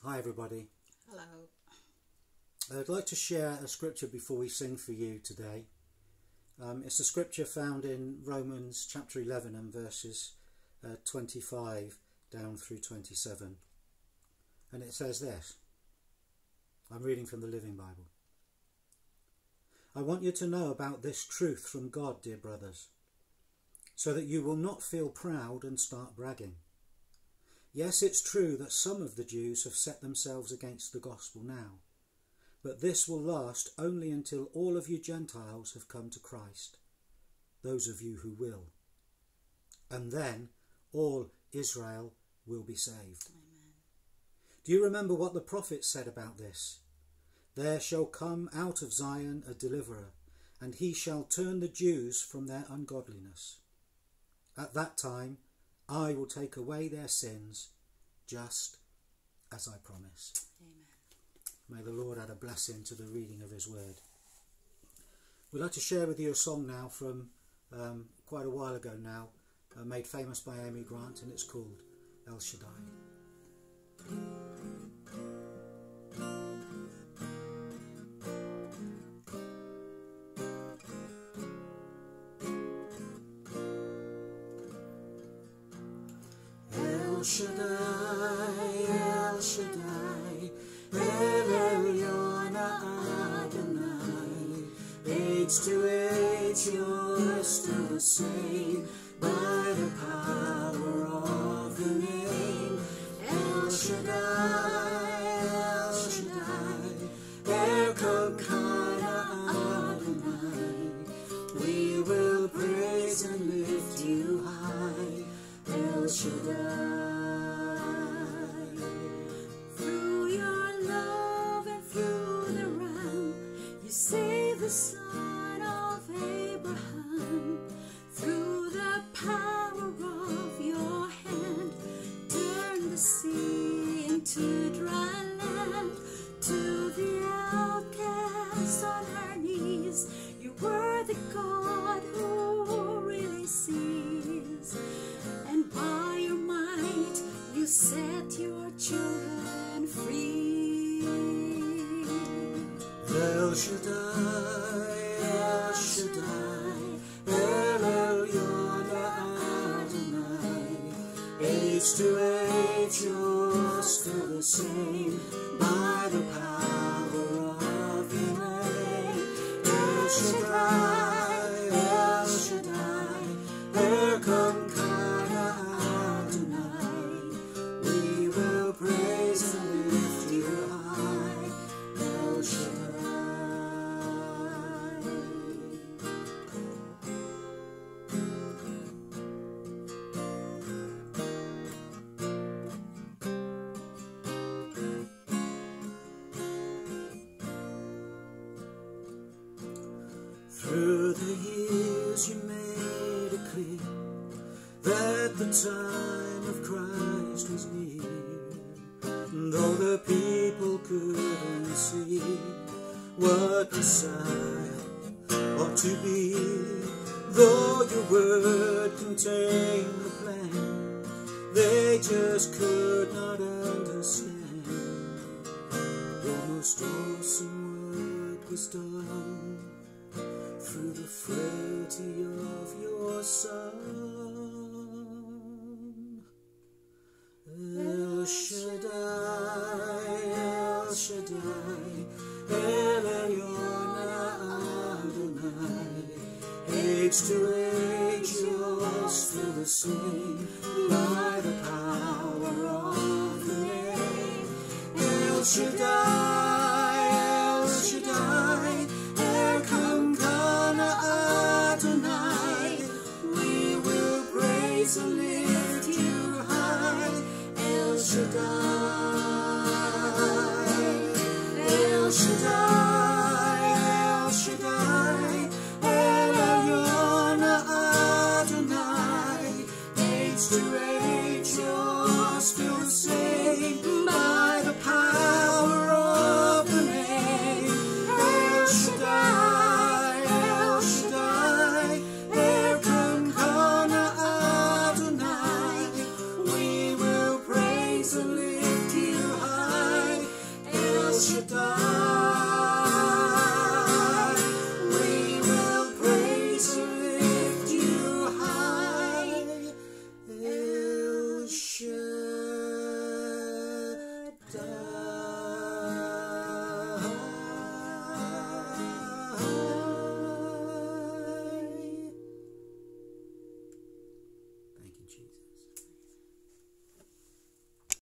Hi everybody. Hello. I'd like to share a scripture before we sing for you today. It's a scripture found in Romans chapter 11 and verses 25 down through 27. And it says this. I'm reading from the Living Bible. I want you to know about this truth from God, dear brothers, so that you will not feel proud and start bragging. Yes, it's true that some of the Jews have set themselves against the gospel now, but this will last only until all of you Gentiles have come to Christ, those of you who will. And then all Israel will be saved. Amen. Do you remember what the prophets said about this? There shall come out of Zion a deliverer, and he shall turn the Jews from their ungodliness. At that time I will take away their sins, just as I promised. Amen. May the Lord add a blessing to the reading of his word. We'd like to share with you a song now from quite a while ago now, made famous by Amy Grant, and it's called El Shaddai. El Shaddai, El Shaddai, El Elyon Adonai. Age to age you're still the same, by the power of the name. El Shaddai, El Shaddai, Elkana Adonai. We will praise and lift you high, El Shaddai. Through your love and through the Ram, you save the son of Abraham. Through the power of your hand, turn the sea into dry land. To the outcast on her knees, you were the God who really sees. And by your might, you set your children free. El Shaddai, El Shaddai, El Elyon Adonai. Age to age you're still the same, by the power of your name. El Shaddai, El Shaddai, Elkana Adonai. We will praise and lift you high, El Shaddai. Through the years you made it clear that the time of Christ was near. Though the people couldn't see what Messiah ought to be, though your word contained the plan, they just could not understand. Your most awesome work was done through the frailty of your Son. El Shaddai, El Shaddai, El Elyon Adonai. Age to age you're still the same, by the power of the name. El Shaddai, El Shaddai, Elkana Adonai. We will praise and lift you high, El Shaddai, El Shaddai, El Shaddai, El Elyon Adonai. Age to age you're still the same, by the power of the name. El Shaddai, El Shaddai, Elkana Adonai. We will praise and lift you high. done.